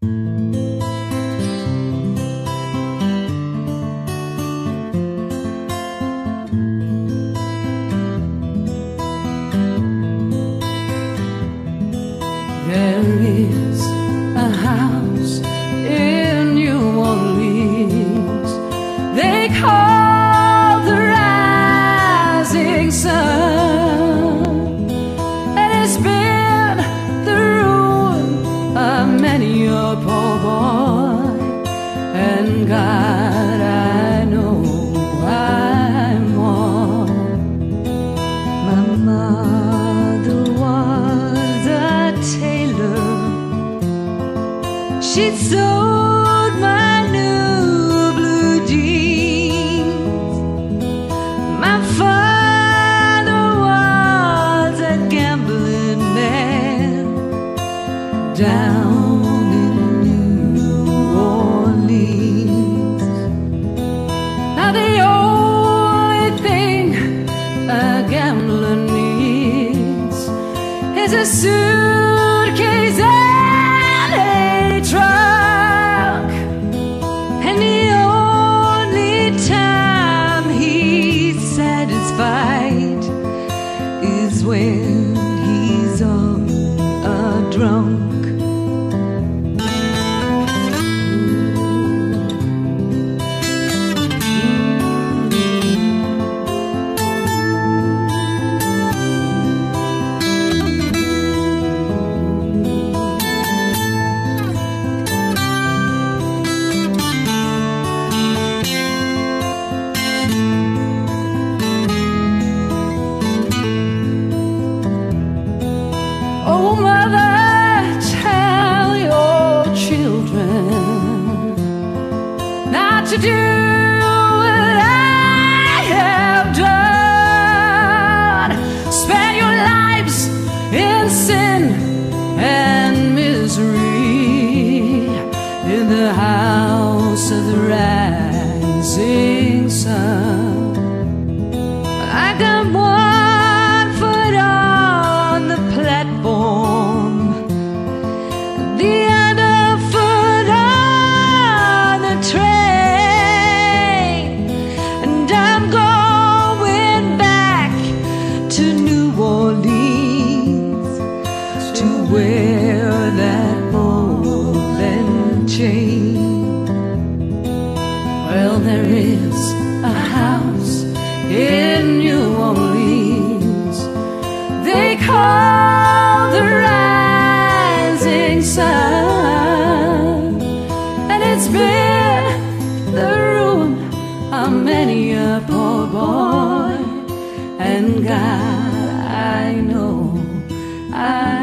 There is a house in New Orleans they call the Rising Sun, and it's been the ruin of many a poor boy. And God, I know I'm one. My mother was a tailor. She sewed my new blue jeans. My father was a gambling man down in New Orleans. Now the only thing a gambler needs is a suitcase and a truck, and the only time he's satisfied is when he's on a drunk. Oh, mother, tell your children not to do what I have done. Spend your lives in sin and misery in the house of the rising sun. I got one foot on the platform, the other foot on the train, and I'm going back to New Orleans to wear that ball and chain. Well, there is a house in New Orleans they call the Rising Sun, and it's been the ruin of many a poor boy. And God, I know